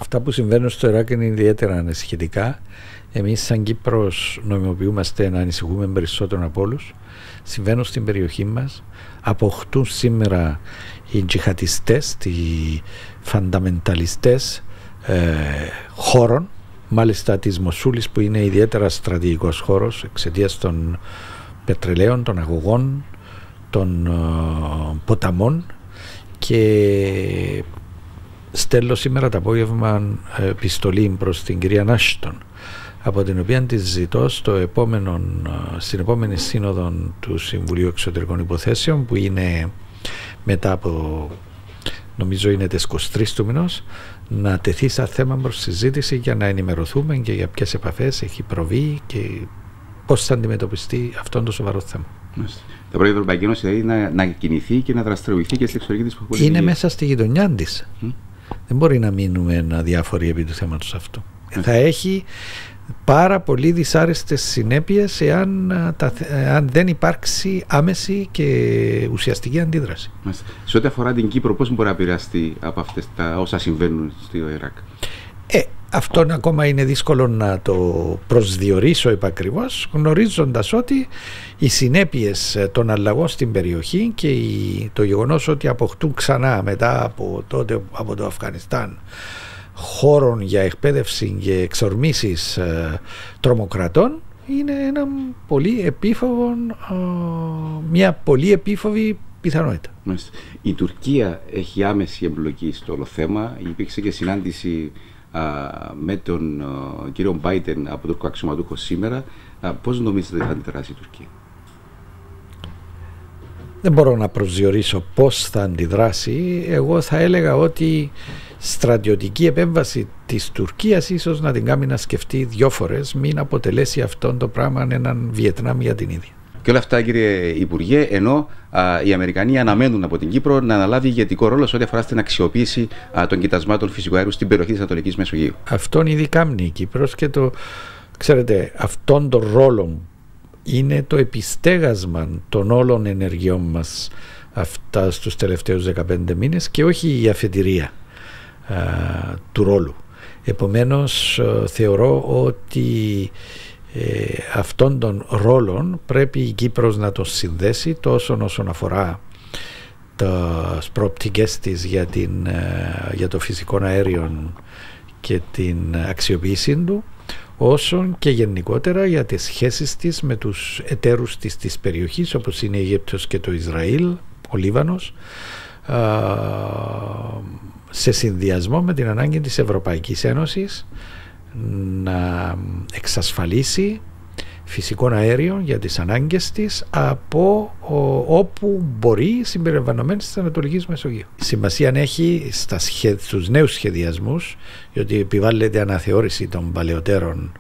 Αυτά που συμβαίνουν στο Ιράκ είναι ιδιαίτερα ανησυχητικά. Εμείς σαν Κύπρος νομιμοποιούμαστε να ανησυχούμε περισσότερο από όλους. Συμβαίνουν στην περιοχή μας. Αποκτούν σήμερα οι τζιχατιστές, οι φανταμενταλιστές χώρων, μάλιστα της Μοσούλης που είναι ιδιαίτερα στρατηγικός χώρος εξαιτίας των πετρελαίων, των αγωγών, των ποταμών, και στέλνω σήμερα το απόγευμα επιστολή προς την κυρία Άστον, από την οποία της ζητώ στην επόμενη σύνοδο του Συμβουλίου Εξωτερικών Υποθέσεων, που είναι μετά από, νομίζω είναι τις 23 του μηνός, να τεθεί σαν θέμα προς συζήτηση για να ενημερωθούμε και για ποιες επαφές έχει προβεί και πώς θα αντιμετωπιστεί αυτό το σοβαρό θέμα. Θα πρέπει η Ευρωπαϊκή Ένωση δηλαδή να κινηθεί και να δραστηριοποιηθεί και στην εξωτερική της πολιτική. Είναι μέσα στη γειτονιά της. Δεν μπορεί να μείνουμε αδιάφοροι επί του θέματος αυτού. Θα έχει πάρα πολύ δυσάρεστες συνέπειες αν δεν υπάρξει άμεση και ουσιαστική αντίδραση. Σε ό,τι αφορά την Κύπρο, πώς μπορεί να επηρεαστεί από αυτές όσα συμβαίνουν στο Ιράκ? Αυτό ακόμα είναι δύσκολο να το προσδιορίσω επακριβώς, γνωρίζοντας ότι οι συνέπειες των αλλαγών στην περιοχή και το γεγονός ότι αποκτούν ξανά μετά από τότε από το Αφγανιστάν χώρων για εκπαίδευση και εξορμήσεις τρομοκρατών είναι μια πολύ επίφοβη πιθανότητα. Η Τουρκία έχει άμεση εμπλοκή στο όλο θέμα. Υπήρξε και συνάντηση με τον κύριο Μπάιντεν από Τούρκο αξιωματούχο σήμερα. Πώς νομίζετε ότι θα αντιδράσει η Τουρκία? Δεν μπορώ να προσδιορίσω πώς θα αντιδράσει. Εγώ θα έλεγα ότι στρατιωτική επέμβαση της Τουρκίας ίσως να την κάνει να σκεφτεί 2 φορές, μην αποτελέσει αυτό το πράγμα έναν Βιετνάμ για την ίδια. Και όλα αυτά, κύριε Υπουργέ, ενώ οι Αμερικανοί αναμένουν από την Κύπρο να αναλάβει ηγετικό ρόλο σε ό,τι αφορά στην αξιοποίηση των κοιτασμάτων φυσικού αερίου στην περιοχή της Ανατολικής Μεσογείου. Αυτόν ήδη κάνει η Κύπρος και ξέρετε, αυτόν τον ρόλο είναι το επιστέγασμα των όλων ενεργειών μας αυτά στους τελευταίους 15 μήνες και όχι η αφετηρία του ρόλου. Επομένως, θεωρώ ότι αυτόν τον ρόλο πρέπει η Κύπρος να το συνδέσει τόσο όσον αφορά τις προοπτικές της για το φυσικό αέριο και την αξιοποίησή του, όσο και γενικότερα για τις σχέσεις της με τους εταίρους της περιοχής, όπως είναι η Αίγυπτος και το Ισραήλ, ο Λίβανος, σε συνδυασμό με την ανάγκη της Ευρωπαϊκής Ένωσης να εξασφαλίσει φυσικό αέριο για τις ανάγκες της από όπου μπορεί, συμπεριλαμβανομένης της Ανατολικής Μεσογείου. Σημασία έχει στους νέους σχεδιασμούς, διότι επιβάλλεται αναθεώρηση των παλαιότερων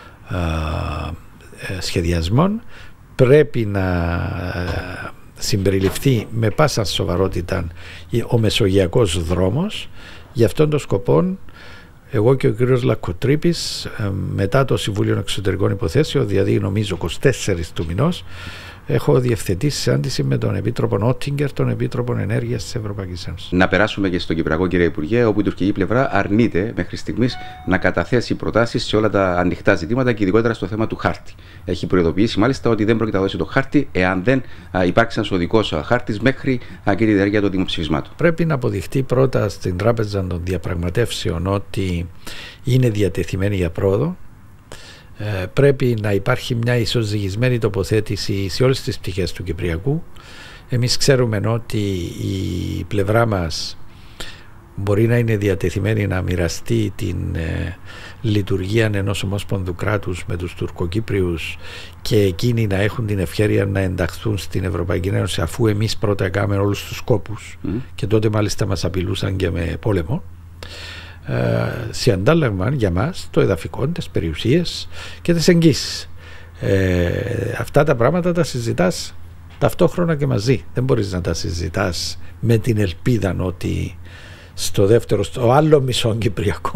σχεδιασμών, πρέπει να συμπεριληφθεί με πάσα σοβαρότητα ο μεσογειακός δρόμος. Γι' αυτόν τον σκοπό εγώ και ο κύριος Λακκοτρίπης, μετά το Συμβούλιο Εξωτερικών Υποθέσεων, δηλαδή νομίζω 24 του μηνός, έχω διευθετήσει συνάντηση με τον Επίτροπο Ότιγκερ, τον Επίτροπο Ενέργειας της Ευρωπαϊκής Ένωσης. Να περάσουμε και στο Κυπριακό, κύριε Υπουργέ, όπου η τουρκική πλευρά αρνείται μέχρι στιγμής να καταθέσει προτάσεις σε όλα τα ανοιχτά ζητήματα και ειδικότερα στο θέμα του χάρτη. Έχει προειδοποιήσει μάλιστα ότι δεν πρόκειται να δώσει το χάρτη εάν δεν υπάρξει ένας οδικός χάρτης μέχρι και τη διάρκεια των δημοψηφισμάτων. Πρέπει να αποδειχτεί πρώτα στην Τράπεζα των Διαπραγματεύσεων ότι είναι διατεθειμένη για πρόοδο. Πρέπει να υπάρχει μια ισοζυγισμένη τοποθέτηση σε όλες τις πτυχές του Κυπριακού. Εμείς ξέρουμε ότι η πλευρά μας μπορεί να είναι διατεθειμένη να μοιραστεί την λειτουργία ενός ομόσπονδου κράτους με τους Τουρκοκύπριους και εκείνοι να έχουν την ευκαιρία να ενταχθούν στην Ευρωπαϊκή Ένωση, αφού εμείς πρώτα έκαμε όλους τους σκόπους και τότε μάλιστα μας απειλούσαν και με πόλεμο. Σε αντάλλαγμα για μας το εδαφικό, τις περιουσίες και τις εγγύσεις. Αυτά τα πράγματα τα συζητάς ταυτόχρονα και μαζί. Δεν μπορείς να τα συζητάς με την ελπίδα ότι στο άλλο μισό Κυπριακό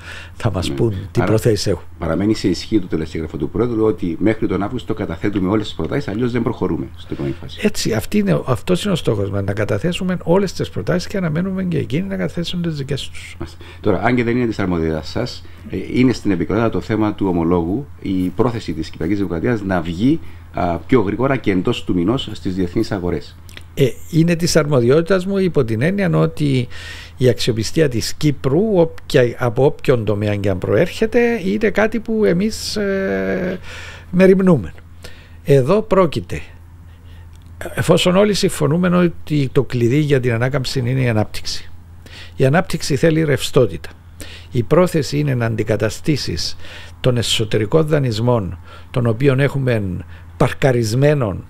θα μας πούν τι προθέσεις έχουν. Παραμένει σε ισχύ το τελεσίγραφο του Πρόεδρου ότι μέχρι τον Αύγουστο καταθέτουμε όλες τις προτάσεις, αλλιώς δεν προχωρούμε στην επόμενη φάση. Έτσι, αυτός είναι ο στόχος μας, να καταθέσουμε όλες τις προτάσεις και αναμένουμε και εκείνοι να καταθέσουν τις δικές τους. Τώρα, αν και δεν είναι της αρμοδιότητας σας, είναι στην επικαιρότητα το θέμα του ομολόγου, η πρόθεση της Κυπριακής Δημοκρατίας να βγει πιο γρήγορα και εντός του μηνός στις διεθνείς αγορές. Είναι της αρμοδιότητας μου υπό την έννοια ότι η αξιοπιστία της Κύπρου από όποιον τομέα και αν προέρχεται είναι κάτι που εμείς μεριμνούμε. Εδώ πρόκειται, εφόσον όλοι συμφωνούμε ότι το κλειδί για την ανάκαμψη είναι η ανάπτυξη. Η ανάπτυξη θέλει ρευστότητα. Η πρόθεση είναι να αντικαταστήσεις των εσωτερικών δανεισμών, των οποίων έχουμε παρκαρισμένων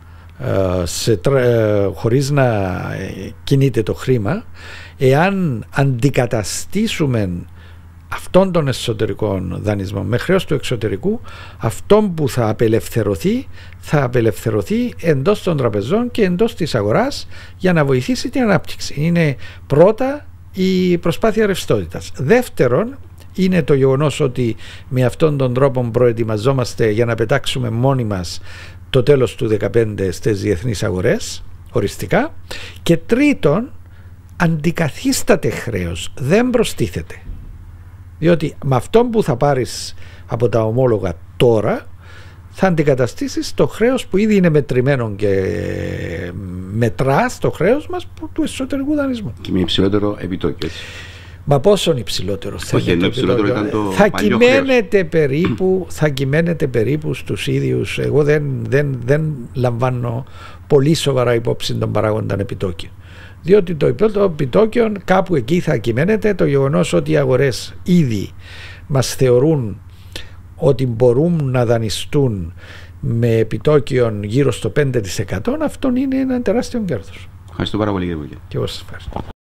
χωρίς να κινείται το χρήμα, εάν αντικαταστήσουμε αυτών των εσωτερικών δανεισμών με χρέος του εξωτερικού, αυτόν που θα απελευθερωθεί εντός των τραπεζών και εντός της αγοράς για να βοηθήσει την ανάπτυξη. Είναι πρώτα η προσπάθεια ρευστότητας. Δεύτερον, είναι το γεγονός ότι με αυτόν τον τρόπο προετοιμαζόμαστε για να πετάξουμε μόνοι μας το τέλος του 2015 στις διεθνείς αγορές, οριστικά. Και τρίτον, αντικαθίσταται χρέος, δεν προστίθεται. Διότι με αυτό που θα πάρεις από τα ομόλογα τώρα, θα αντικαταστήσεις το χρέος που ήδη είναι μετρημένο και μετράς το χρέος μας του εσωτερικού δανεισμού. Και με υψηλότερο επιτόκιο. Μα πόσον υψηλότερο θέλετε? Υψηλότερο ήταν το θα κυμαίνεται περίπου στους ίδιους. Εγώ δεν λαμβάνω πολύ σοβαρά υπόψη τον παράγοντα επιτόκιο. Διότι το επιτόκιο κάπου εκεί θα κυμαίνεται. Το γεγονός ότι οι αγορές ήδη μας θεωρούν ότι μπορούν να δανειστούν με επιτόκιο γύρω στο 5%, αυτό είναι ένα τεράστιο κέρδος. Ευχαριστώ πάρα πολύ, κύριε Υπουργέ. Και εγώ σας ευχαριστώ.